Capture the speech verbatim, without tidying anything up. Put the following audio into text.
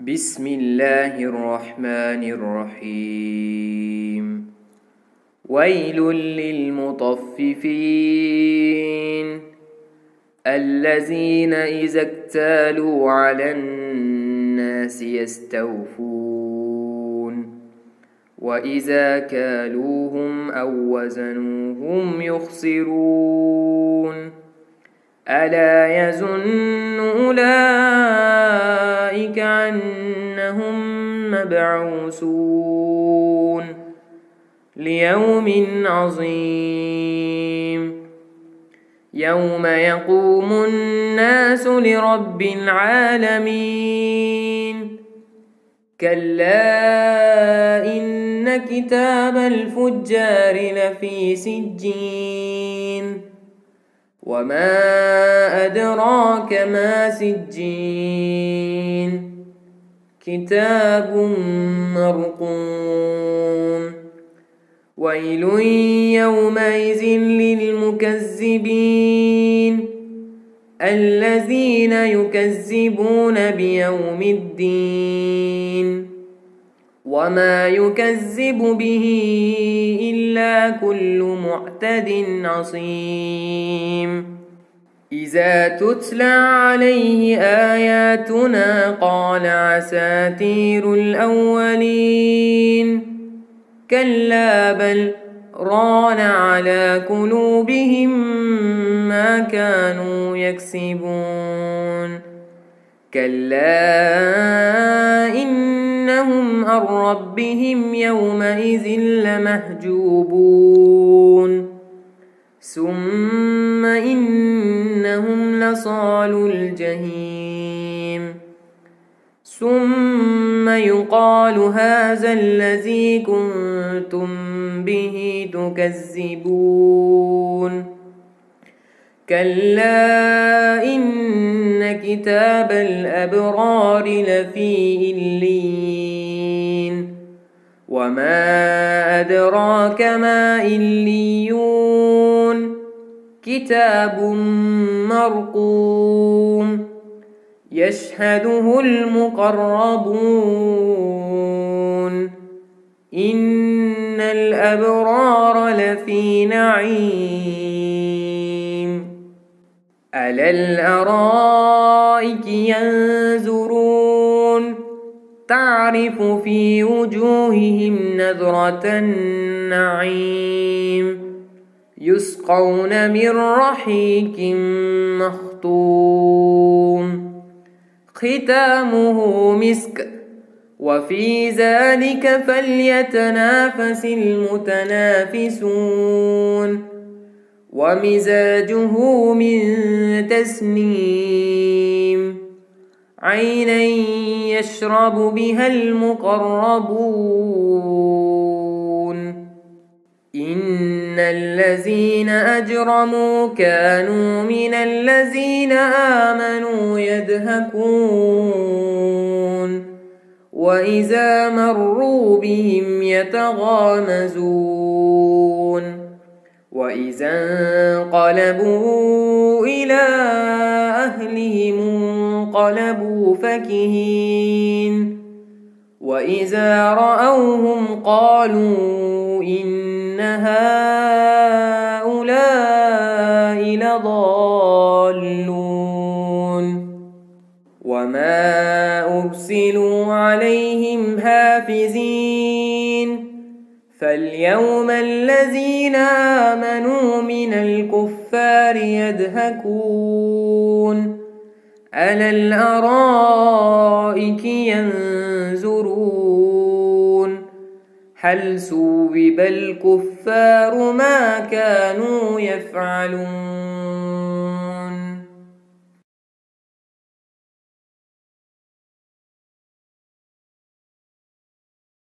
بسم الله الرحمن الرحيم. ويل للمطففين الذين إذا اكتالوا على الناس يستوفون وإذا كالوهم أو وزنوهم يخسرون. ألا يظن أولئك أنهم مبعوثون ليوم عظيم يوم يقوم الناس لرب العالمين. كلا إن كتاب الفجار لفي سجين وما أدراك ما سجين كتاب مرقوم. ويل يومئذ للمكذبين الذين يكذبون بيوم الدين وما يكذب به إلا كل معتد عصيم. إذا تتلى عليه آياتنا قال أساطير الأولين. كلا بل ران على قلوبهم ما كانوا يكسبون. كلا إنهم عن ربهم يومئذ لمحجوبون. ثم إنهم لصالو الجحيم. ثم يقال هذا الذي كنتم به تكذبون. كلا إن كتاب الأبرار لفي إليين وما أدراك ما إليون كتاب مرقوم يشهده المقربون. إن الأبرار لفي نعيم على الأرائك ينظرون تعرف في وجوههم نضرة النعيم يسقون من رحيق مختوم ختامه مسك وفي ذلك فليتنافس المتنافسون. ومزاجه من تسنيم عينا يشرب بها المقربون. إن الذين أجرموا كانوا من الذين آمنوا يضحكون وإذا مروا بهم يتغامزون. وإذا انقلبوا إلى أهلهم انقلبوا فكهين. وإذا رأوهم قالوا إن هؤلاء لضالون. وما أرسلوا عليهم حافظين. فاليوم الذين آمنوا من الكفار يضحكون على الأرائك ينظرون هل ثوب الكفار ما كانوا يفعلون.